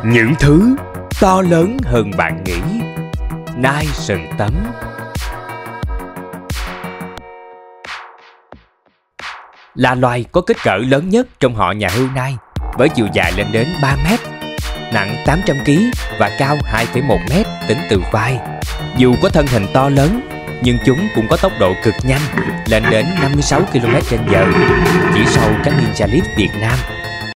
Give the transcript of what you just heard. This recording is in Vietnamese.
Những thứ to lớn hơn bạn nghĩ. Nai sừng tấm. Là loài có kích cỡ lớn nhất trong họ nhà hươu nai, với chiều dài lên đến 3 mét, nặng 800 kg và cao 2,1 mét tính từ vai. Dù có thân hình to lớn, nhưng chúng cũng có tốc độ cực nhanh, lên đến 56 km/h, chỉ sau các ninja lift Việt Nam.